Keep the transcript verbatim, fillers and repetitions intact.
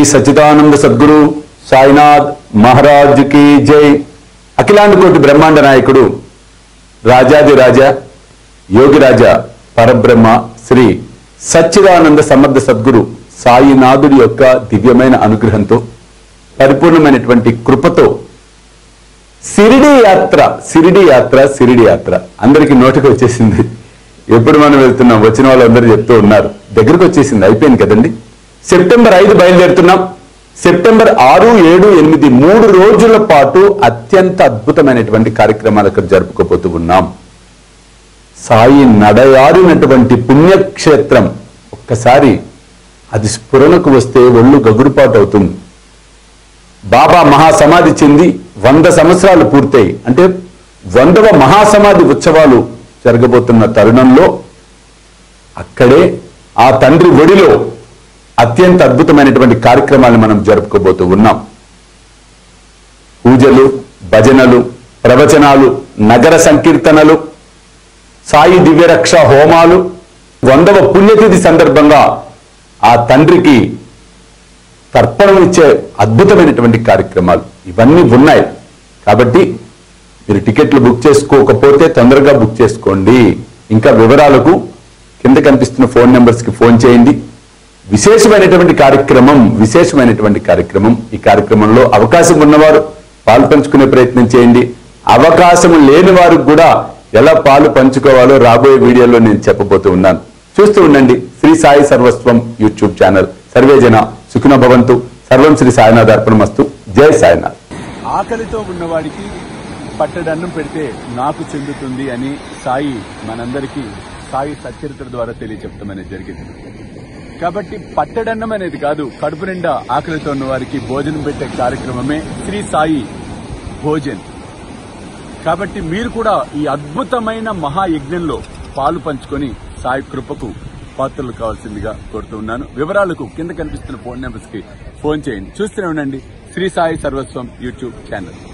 सच्चिदानंद सद्गुरु साईनाथ महाराज की जय। अखिलांड कोटि ब्रह्मांड नायकुडु राजादि राजा योगिराजा परब्रह्म श्री सच्चिदानंद समर्थ सद्गुरु సాయినాథుడి యొక్క దివ్యమైన అనుగ్రహంతో పరిపూర్ణమైనటువంటి కృపతో షిరిడి యాత్ర షిరిడి యాత్ర షిరిడి యాత్ర అందరికీ నోటికి వచ్చేసింది. ఎప్పుడు మనం వెళ్తున్నాం వచ్చిన వాళ్ళందరూ చెప్తూ ఉన్నారు, దగ్గరికి వచ్చేసింది, అయిపోయింది కదండి. సెప్టెంబర్ ఐదు బయలుదేరుతున్నాం. సెప్టెంబర్ ఆరు ఏడు ఎనిమిది మూడు రోజుల పాటు అత్యంత అద్భుతమైనటువంటి కార్యక్రమాలు అక్కడ జరుపుకోబోతూ ఉన్నాం. సాయి నడయారినటువంటి పుణ్యక్షేత్రం ఒక్కసారి అది స్ఫురణకు వస్తే ఒళ్ళు గగురుపాటు అవుతుంది. బాబా మహాసమాధి చెంది వంద సంవత్సరాలు పూర్తయి అంటే వందవ మహాసమాధి ఉత్సవాలు జరగబోతున్న తరుణంలో అక్కడే ఆ తండ్రి ఒడిలో అత్యంత అద్భుతమైనటువంటి కార్యక్రమాలు మనం జరుపుకోబోతూ ఉన్నాం. పూజలు, భజనలు, ప్రవచనాలు, నగర సంకీర్తనలు, సాయి దివ్యరక్ష హోమాలు, వందవ పుణ్యతిథి సందర్భంగా ఆ తండ్రికి తర్పణం ఇచ్చే అద్భుతమైనటువంటి కార్యక్రమాలు ఇవన్నీ ఉన్నాయి. కాబట్టి మీరు టికెట్లు బుక్ చేసుకోకపోతే తొందరగా బుక్ చేసుకోండి. ఇంకా వివరాలకు కింద కనిపిస్తున్న ఫోన్ నెంబర్స్ కి ఫోన్ చేయండి. విశేషమైనటువంటి కార్యక్రమం విశేషమైనటువంటి కార్యక్రమం ఈ కార్యక్రమంలో అవకాశం ఉన్నవారు పాలు పంచుకునే ప్రయత్నం చేయండి. అవకాశం లేని వారికి కూడా ఎలా పాలు పంచుకోవాలో రాబోయే వీడియోలో నేను చెప్పబోతూ ఉన్నాను. చూస్తూ ఉండండి శ్రీ సాయి సర్వస్వం యూట్యూబ్ ఛానల్. సర్వేజన సుఖినో భవంతు. సర్వం శ్రీ సాయినాథ్ అర్పణమస్తు. జై సాయినాథ్. ఆకలితో ఉన్నవాడికి పట్టడన్నం పెడితే నాకు చెందుతుంది అని సాయి మనందరికీ సాయి సచ్చరిత్ర ద్వారా తెలియచెప్పడం అనేది జరిగింది. కాబట్టి పట్టడన్నం అనేది కాదు, కడుపు నిండా ఆకలితో ఉన్న వారికి భోజనం పెట్టే కార్యక్రమమే శ్రీ సాయి భోజన్. కాబట్టి మీరు కూడా ఈ అద్భుతమైన మహాయజ్ఞంలో పాలు పంచుకొని సాయి కృపకు పాత్రలు కావాల్సిందిగా కోరుతూ ఉన్నాను. వివరాలకు కింద కనిపిస్తున్న ఫోన్ నెంబర్స్ కి ఫోన్ చేయండి. చూస్తూనే ఉండండి శ్రీ సాయి సర్వస్వం యూట్యూబ్ ఛానల్.